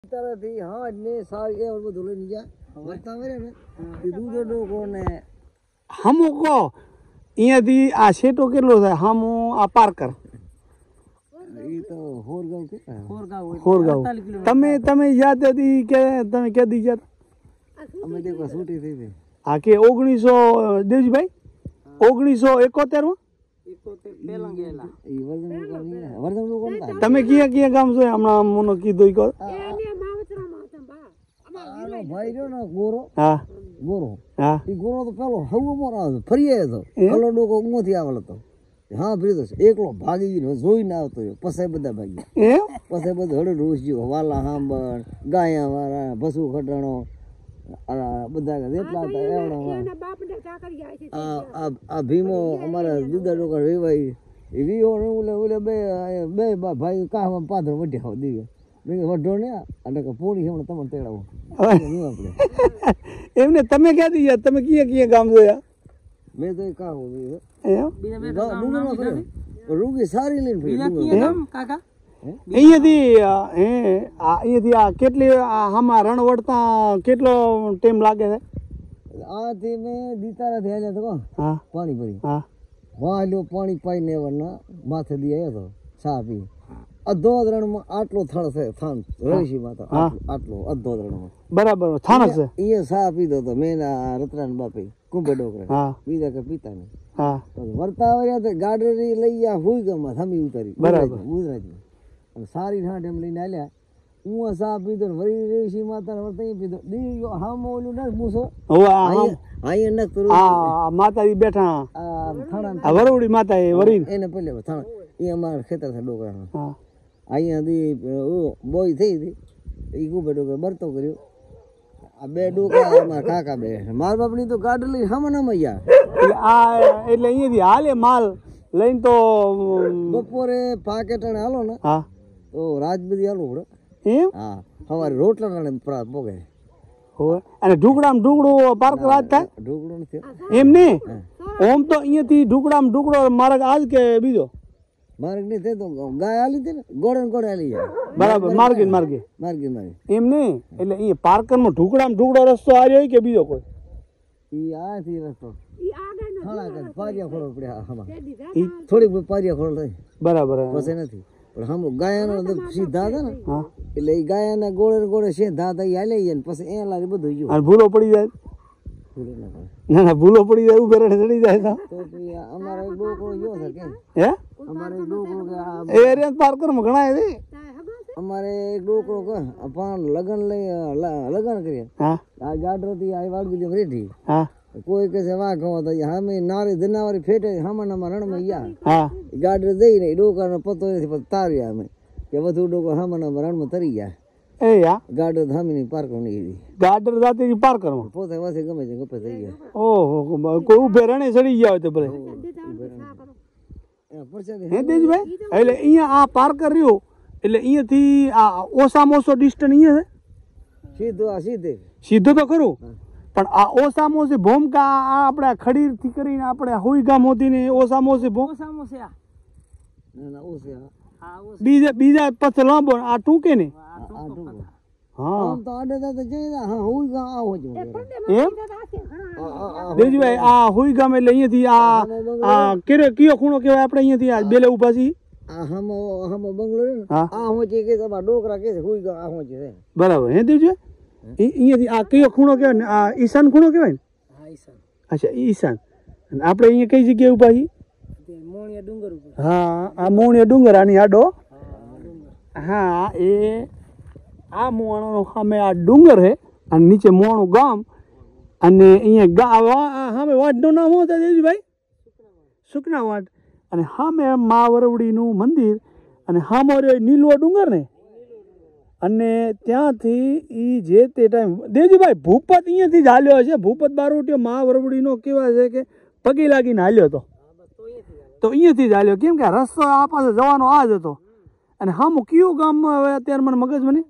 तरह हाँ ने साल के और બધું લઈને ગયા વર્તા વેરે ને તે દૂધો ડોકો ને હમો કો અહીંયાથી આ શેટો કેટલો થાય હમો આ પારકર ઈ તો હોરગાંવ કે હોરગાંવ તમે યાદ હતી કે તમે કે દી યાદ અમે દેખો છૂટી થઈ ગઈ હા કે 1900 દેવજીભાઈ 1971 માં પેલા ગયેલા ઈ વર્ધન કોણ હતા તમે ક્યાં ગામ છો હમણાં મને કીધું ઈ કો ભાઈ જો ને ગોરો હા ગોરો હા ઈ ગોરો તો પેલો હવો મોરો ફરીએ તો કલો ડોકો ઊંથી આવેલો તો હા ફરી તો એકલો ભાગી ગયો જોઈ ના આવતો પછી બધા ભાગી એમ પછી બધું હડે રોજ ગયો વાલા હાંબણ ગાયા વાળા ભસુ ખટાણો બધા જેટલા હતા એવડા આ ભીમો અમારા દુધા ડોકા રેવાય એ વીઓ ઓલે બે ભાઈ કાહમાં પાથર વઢ્યા દીવે મેં વઢો ને અને પોણી હમણાં તમને તેડાવો આપણે એમને તમે ક્યાંથી યાદ તમે ક્યાં ગામ જોયા મેં તો કાહો એમ રૂગી સારી લઈને અહીંયાથી આ કેટલી આમાં રણ વળતા કેટલો ટાઈમ લાગે છે આથી મેં દીતારાથી આવ્યા તો હા પાણી ભરી હા વાલ્યો પાણી પાઈને વરના માથે દી આવ્યો તો ચા પી અધો રણમાં આટલો થળ છે થાન રહીશી માતા આટલો અધો રણમાં બરાબર થાનક છે એ ચા પીધો તો મેં રતરાન બાપે કુંભે ડોકરે બીજા કે પીતા નહીં હા વર્તા આવ્યા તો ગાડરી લઈ ગયા હુઈ ગમાં થમી ઉતારી બરાબર ગુજરાતમાં અને સારી ઠાંઠ એમ લઈને આલ્યા હું ચા પીધો ને વળી રેશી માતા વર્તા પીધો દી હામ ઓલું ના મૂસો અહીંયા ન કરું માતાજી બેઠા થાણા વરવડી માતા એ વરી એને પેલે થાણા એ અમારા ખેતર છે ડોકરા હા અહીંયાથી બોય થઈ હતી એ કુંભે ડોકરે બરતો કર્યો આ બે ડોકા અમારા કાકા બે માર બાપની તો ગાડી લઈ હમણાં ગયા એટલે અહીંયાથી હાલે માલ લઈને તો બપોરે પાકેટણે હાલો ને હા તો રાજબધી હાલો પડે એમ હા સવારે રોટલા પોગે અને ઢુકડો પાર્ક રાત થાય ઢુકડો નથી એમ નહીં ઓમ તો અહીંયાથી ઢુકડો માર્ગ આજ કે બીજો માર્ગ નહીં થાય તો ગાય હાલી હતી ને ગોળે હાલી જાય બરાબર માર્ગે એમ નહીં એટલે અહીંયા પાર્કરમાં ઢુકડો રસ્તો આવ્યો કે બીજો કોઈ ઈ આથી રસ્તો પારિયા ખોળો પડ્યા આમાં થોડીક પારિયા ખોળો થઈ બરાબર પછી નથી પણ હમ ગાયનો સીધા હતા ને એટલે એ ગાયના ગોળે સીધા હતા એ હાલી જાય ને પછી એ લાગે બધું ગયું ભૂલો પડી જાય ના ભૂલો પડી જાય ઉભે રડે ચડી જાય તો અમારો એક ડોકો ગયો છે કે હે અમારો એક ડોકો કે એ એરિયા પાર્કરમાં ઘણા છે અમારે એક ડોકો કે પણ લગન કરીએ હા આ ગાડરથી આ વાડ બીજો રેડી હા કોઈ કે છે વાઘ તો હામે નારી ધનાવારી ફેટે હામાનામાં રણમાં ગયા હા ગાડર દઈને ડોકાનો પતો નથી તાર્યા અમે કે વધુ ડોકો હામાનામાં રણમાં તરી ગયા એ યા ગાડર ધામીની પાર્ક ની ગાડર જાતે પાર્કરમાં પોતે વાસે ગમે છે ગપે થઈ ગયા ઓહો કોઈ ઉભે રણે ચડી ગયા હોય તો ભલે હે દેજભાઈ એટલે અહીંયા આ પાર્કર રહ્યો એટલે અહીંયાથી આ ઓછામાં ઓછો ડિસ્ટન્સ અહીંયા છે સીધો તો ખરું પણ આ ઓછામાં ઓછી ભૂમિકા આ આપણે ખડીરથી કરીને આપણે હોઈ ગામ હોતી ને ઓછામાં ઓછી બીજા પછી લાંબો આ ટૂંકે ને હા દેજભાઈ આ હોઈ ગામ એટલે અહીંયાથી આ કયો ખૂણો કહેવાય આપણે અહીંયાથી આ બેલે ઉભા છીએ બરાબર હે દેવજી અહીંયાથી આ કયો ખૂણો કહેવાય ને આ ઈશાન ખૂણો કહેવાય ને અચ્છા ઈશાન આપણે અહીંયા કઈ જગ્યાએ ઉભા છીએ હા આ મોણિયા ડુંગર આની આડો હા એ આ મોણો સામે આ ડુંગર છે અને નીચે મોણું ગામ અને અહીંયા સામે વાટનું નામ શું છે દેવજીભાઈ સુકના વાટ અને સામે મા વરવડીનું મંદિર અને સામે નીલવો ડુંગર ને અને ત્યાંથી એ જે તે ટાઈમ દેવજીભાઈ ભૂપત અહીંયાથી જ હાલ્યો છે ભૂપત બારોટિયો મા વરવડીનો કેવા છે કે પગે લાગીને હાલ્યો હતો તો અહીંયાથી જ હાલ્યો કેમ કે રસ્તો આ પાસે જવાનો આ જ હતો અને હામું કયું ગામમાં હવે અત્યારે મને મગજ મને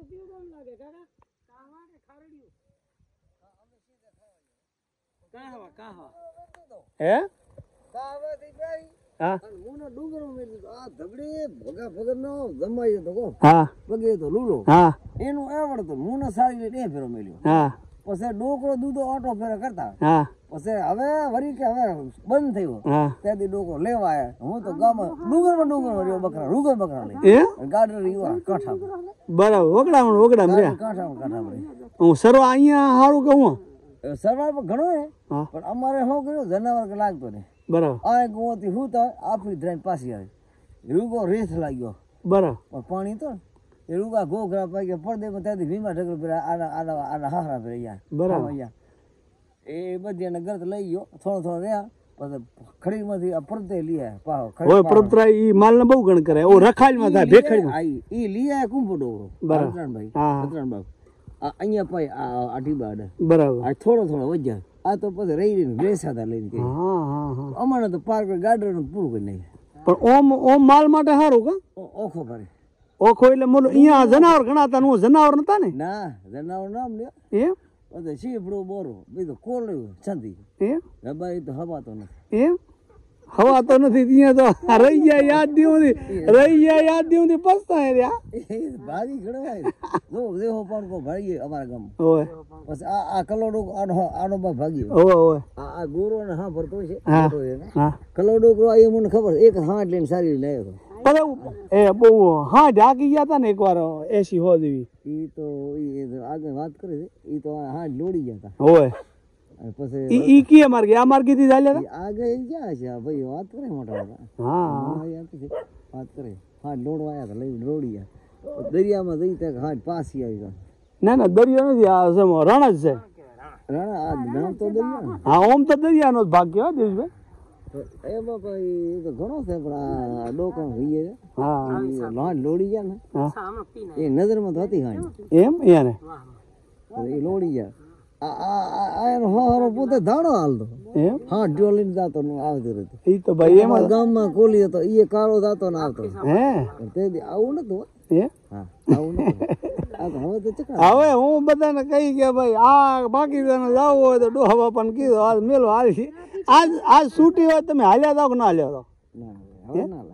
હે હા ડુંગર આ ધબડે ભગા ભગત નો જમાય તો હા પગે તો લૂલો હા એનું આવડતું હું ને સારી રીતે એ ફેરો મેલ્યો હા પછી ડોકરો દૂધો ઓટો ફેરો કરતા હા પછી હવે વરી કે હવે બંધ થયો હા ત્યાંથી ડોકરો લેવા આવ્યા હું તો ગામમાં ડુંગર રહ્યો બકરા રૂગર બકરા લઈ એ ગાડર રહ્યો કાંઠા બરાબર વગડામણ રહ્યા કાંઠા હું સરવા અહીંયા સારું કહું સરવાર પણ ઘણો હે હા પણ અમારે શું કર્યું જનાવર કે લાગતો ને બરાબર આ ગોથી હું તો આપણી ધ્રાઈ પાછી આવી રૂગો રેસ લાગ્યો બરાબર પણ પાણી તો એ રૂગા ઘોઘરા પાઈ પડદે ત્યાંથી ભીમા ઢગલો પેલા આના હારા ફેરે ગયા બરાબર એ બધી એને ગરત લઈ ગયો થોડો રહ્યા પછી ખડીમાંથી આ પડદે લઈ આવ્યા હોય પરબતરા ઈ માલ ને બહુ ગણ કરે ઓ રખાલમાં થાય ભેખડીમાં ઈ લઈ આવ્યા કુંભો ડોગરો બરાબર હા અહીંયા પાઈ આ ઢીબાડ બરાબર આ થોડો વધ્યા આ તો પછી રહી રહીને વેસાતા લઈને ગઈ હા હા હા અમારે તો પાર્ક ગાડર પૂરું કરી નાખ્યું પણ ઓમ માલ માટે સારું કા ઓખો ભરે ઓખો એટલે મોલો અહીંયા જનાવર ગણાતા નું જનાવર નતા ને ના જનાવર નામ લ્યો એમ બધે શીપડો બોરો બીજું કોળ્યું છંદી એમ રબારી તો હવાતો નથી એમ હવા તો નથી ત્યાં તો રહી ગયા યાદ દિવસથી પછતા રહ્યા ભાજી ઘણવાય જો દેહો પણ કો ભાગીએ અમારા ગામ ઓય પછી આ કલોડો આનો ભાગ ભાગ્યો ઓય ઓય આ ગોરો ને હા ભરતો છે હા કલોડો કો એ મને ખબર એક હાથ લઈને સારી લઈને આવ્યો એ બહુ હા ઢાકી ગયા હતા ને એકવાર 80 હો જેવી ઈ તો આગળ વાત કરે છે ઈ તો હાથ લોડી ગયા હતા ઓય પછી ઈ કી માર્ગે આ માર્ગે થી ચાલ્યા હતા આગળ ગયા છે ભાઈ વાત કરે મોટા હા વાત કરે હાથ લોડવા આવ્યા હતા લઈ લોડી ગયા દરિયામાં જઈ ત્યાં હાથ પાછી આવી ગયા ના ના દરિયો નથી આ રણ જ છે રાણા આ નામ તો દરિયા હા ઓમ તો દરિયાનો જ ભાગ કહેવાય દેશભાઈ એમાં કોઈ તો ઘણો છે પણ આ ડોકા હોઈએ છે હા હાથ લોડી ગયા ને એ નજરમાં તો હતી હાથ એમ યાને એ લોડી ગયા એનો હારો પોતે ધાણો હાલતો એમ હા ડોલીને જાતો આવતો રહેતો ઈ તો ભાઈ એમાં ગામમાં કોલી હતો એ કાળો જાતો ને આવતો હે તે આવું નતું હે હા આવું નતું આ તો હવે તો ચકડા હવે હું બધાને કહી કે ભાઈ આ પાકિસ્તાન જવું હોય તો ડોહા બાપાને કીધું આજ મેલો હાલ આજ છૂટી હોય તમે હાલ્યા જાવ કે ના હાલ્યા જાવ હવે ના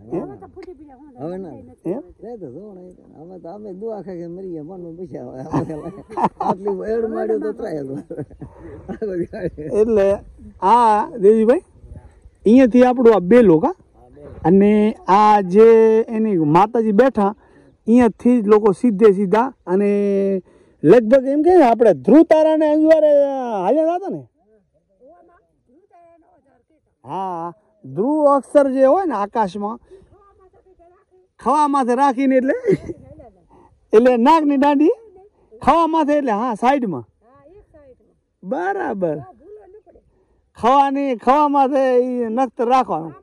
હવે તો અમે દુઆ ખાઈ મરી ગયા મનમાં પૂછ્યા આટલી એડ માર્યો તો ત્રાય એટલે આ દેવીભાઈ અહીંયાથી આપણું આ બે લોકો અને આ જે એની માતાજી બેઠા અહીંયાથી જ લોકો સીધા અને લગભગ એમ કે આપણે ધ્રુવ તારાને અંજવારે હાલ્યા હતા ને હા ધ્રુવ અક્ષર જે હોય ને આકાશમાં ખવા માથે રાખીને એટલે નાગની દાંડી ખવા માથે એટલે હા સાઈડમાં બરાબર ખવા માથે એ નખતર રાખવાનું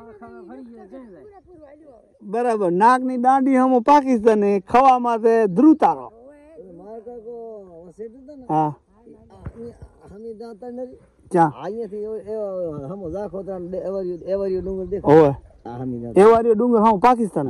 બરાબર નાગની દાંડી હમો પાકિસ્તાન ખવા માથે ધ્રુવ તારો હા એવારિયો ડુંગર હા પાકિસ્તાન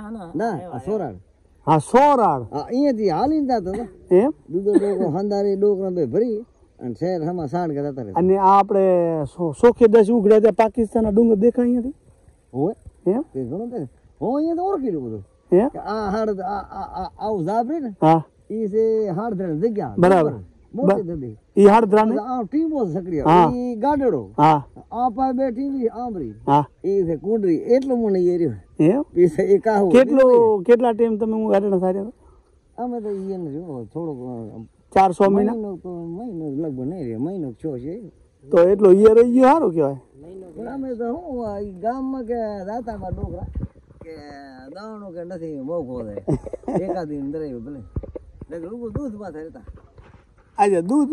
હા સોરાળ અહીંયાથી હાલીને જતો એમ દૂધો હંદારી ડોકરા બે ભરી અને શહેર હમા સાણ કે જતા રહે અને આ આપણે સોખે દસ ઉઘડ્યા ત્યાં પાકિસ્તાનના ડુંગર દેખાય અહીંયાથી હોય એમ તે ઘણું થાય હું અહીંયા તો ઓળખી લઉં બધું આ હાડ આવું જાબ રે ને હા ઈ છે હાડ જગ્યા બરાબર મોટી દદી ઈ હાડદ્રા ને આ ટીમો સક્રિય ઈ ગાડડો હા આ પા બેઠી આંબરી હા ઈ છે કુંડરી એટલું મને એ રહ્યો એમ પીસે એ કાહુ કેટલા ટાઈમ તમે હું ગાડડા સાર્યા અમે તો ઈ ને જો થોડોક 400 મહિના તો મહિનો લગભગ નહીં રે મહિનો છો છે તો એટલો ઈ રહી ગયો સારું કહેવાય પણ અમે તો હું ગામમાં કે દાતામાં ડોકરા કે દાણો કે નથી મોઘો થાય એકાદી અંદર ભલે દૂધ માં થાય આજે દૂધ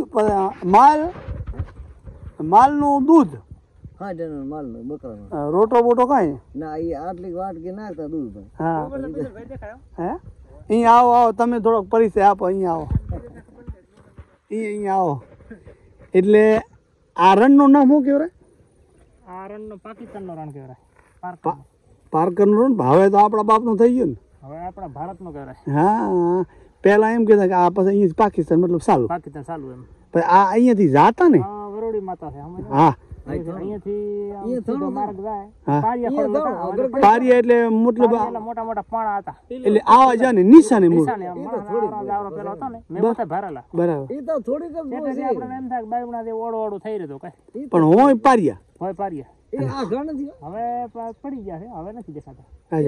માલનું દૂધ હા જનરલ માલનું બકરાનું રોટો બોટો કાંઈ ના એ આટલી વાટ કે નાખતા દૂધ હા હે અહીંયા આવો તમે થોડોક પરિચય આપો અહીંયા આવો અહીંયા આવો એટલે આ રણનું નામ શું કહેવાય આ રણનો પાકિસ્તાનનો રણ કહેવાય પારકરનું રણ હવે તો આપણા બાપનું થઈ ગયું ને હવે આપણા ભારતનો કહેવાય હા પેલા એમ કહેતા કે આ પછી અહીંયા પાકિસ્તાન મતલબ સારું પાકિસ્તાન ચાલુ એમ પછી આ અહીંયાથી જાતા ને વરોડી માતા છે હા પારિયા એટલે મતલબ મોટા મોટા પાણા હતા એટલે આવા જા ને નિશાને બરાબર પણ હોય પારિયા હોય પારિયા હવે પડી ગયા છે હવે નથી દેખાતા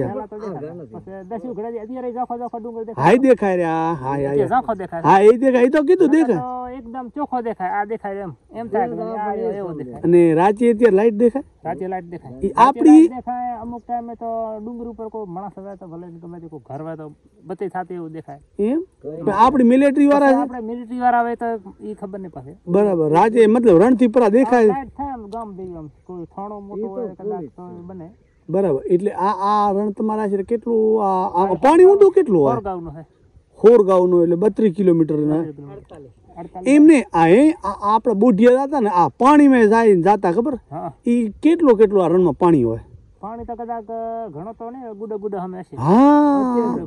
હાઈ દેખાય રે હા એ દેખાય એ તો કીધું દેખાય એકદમ ચોખ્ખો દેખાય આ દેખાય એમ થાય એવો દેખાય અને રાંચી અત્યારે લાઈટ દેખાય રાંચી લાઈટ દેખાય આપડી દેખાય અમુક ટાઈમે તો ડુંગર ઉપર કોઈ માણસ હોય તો ભલે ગમે તે કોઈ ઘર હોય તો બધી થતી એવું દેખાય એમ આપડી મિલિટરી વાળા આપણે મિલિટરી વાળા હોય તો એ ખબર નહીં પાસે બરાબર રાજે મતલબ રણથી પરા દેખાય થાય ગામ દેવી કોઈ થાણો મોટો હોય કદાચ તો બને બરાબર એટલે આ રણ તમારા છે કેટલું પાણી ઊંડું કેટલું હોય ગામનું છે હોરગાંવ નું એટલે 32 કિલોમીટર ના એમને આપડે બોઢિયા જતા ને આ પાણી માં જાય જાતા ખબર ઈ કેટલો આ રણમાં પાણી હોય પાણી તો કદાચ ઘણો તો ને ગુડે ગુડે હમે છે હા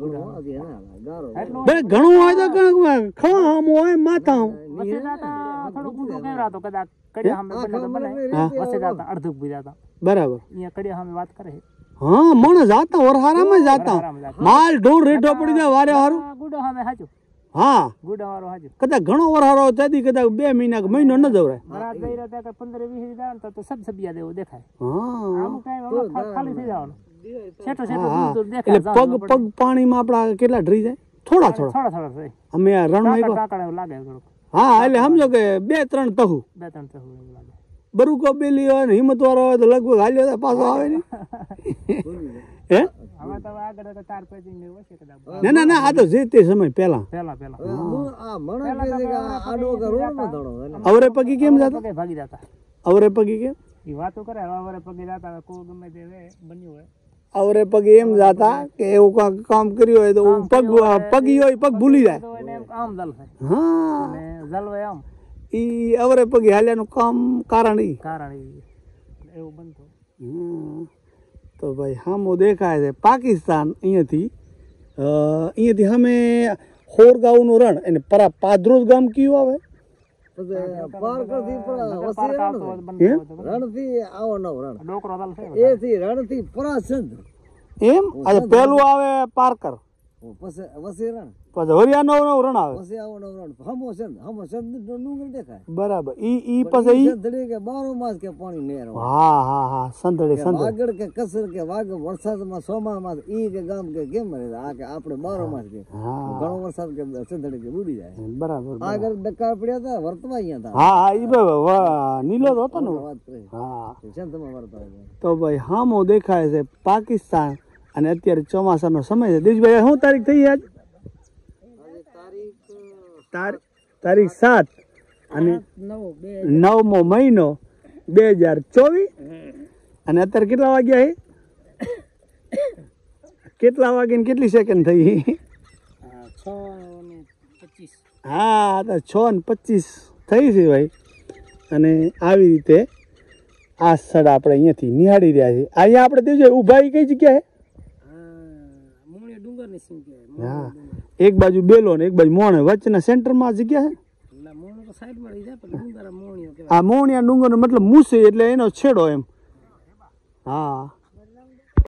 ઘણું હોય તો ખામ હોય માથા વસે જાતા થોડું ગુડું કેવરા તો કદાચ કડિયા હમે બને તો બને વસે જાતા અડધું બી જાતા બરાબર અહીંયા કડિયા હમે વાત કરે હા મણ જાતા વરહારામાં જાતા માલ ઢોર રેઠો પડી જાય વારે હારું ગુડો હમે હાચું હા ગુડો વાળો હાચું કદાચ ઘણો વરહારો તેથી કદાચ 2 મહિના કે મહિનો ન જવરાય બરાત ગઈ રહેતા કે 15-20 દાન તો સબ સબિયા દેવો દેખાય હા અમુક ટાઈમ ખાલી થઈ જવાનું છેટો દૂર દેખાય એટલે પગ પાણીમાં આપડા કેટલા ડરી જાય થોડા થાય અમે આ રણમાં કાકડા લાગે થોડું હા એટલે સમજો કે 2-3 તહુ એવું લાગે બરુકો બેલી હોય ને હિંમત વાળો હોય તો લગભગ હાલ્યો પાછો આવે ને હે ના આ તો જે તે સમય પેલા અવરે પગી કેમ જતા ભાગી જતા અવરે પગી કેમ એ વાતો કરે અવરે પગી જતા કોઈ ગમે તે બન્યું હોય અવરે પગે એમ જાતા કે એવું કામ કર્યું હોય તો પગી હોય પગ ભૂલી જાય આમ જલ હા જલવે આમ ઈ અવરે પગે હાલ્યાનું કામ કારણ એવું બનતું તો ભાઈ હામો દેખાય છે પાકિસ્તાન અહીંયાથી સામે હોરગાંવનું રણ અને પરા પાદરોજ ગામ કયું આવે એમ પેલું આવે પારકર પછી હરિયાનો રણ આવે બરાબર ઈ પછી હા સંધડી આગળ કે કસર કે વાગ વરસાદમાં સોમામાં ઈ કે ગામ કે કેમ આ કે આપણે 12 માસ કે ઘણો વરસાદ કે સંધડી કે બુડી જાય બરાબર આગળ ડકાર પડ્યા હતા વર્તવા અહીંયા હતા હા ઈ નીલો હતો ને હા સંતમાં વર્તવા તો ભાઈ હામો દેખાય છે પાકિસ્તાન અને અત્યારે ચોમાસાનો સમય છે દેશભાઈ શું તારીખ થઈ આજ તારીખ 7 અને 9મો મહિનો 2024 અને અત્યારે કેટલા વાગ્યા છે કેટલા વાગે ને કેટલી સેકન્ડ થઈ 6:25 હા તો 6:25 થઈ છે ભાઈ અને આવી રીતે આ સ્થળ આપણે અહીંયાથી નિહાળી રહ્યા છીએ અહીંયા આપણે દેજો ઊભા કઈ જગ્યા છે હા એક બાજુ બેલો ને એક બાજુ મોણે વચ્ચેના સેન્ટરમાં જગ્યા છે આ મોણિયા ડુંગર મતલબ મૂસે એટલે એનો છેડો એમ હા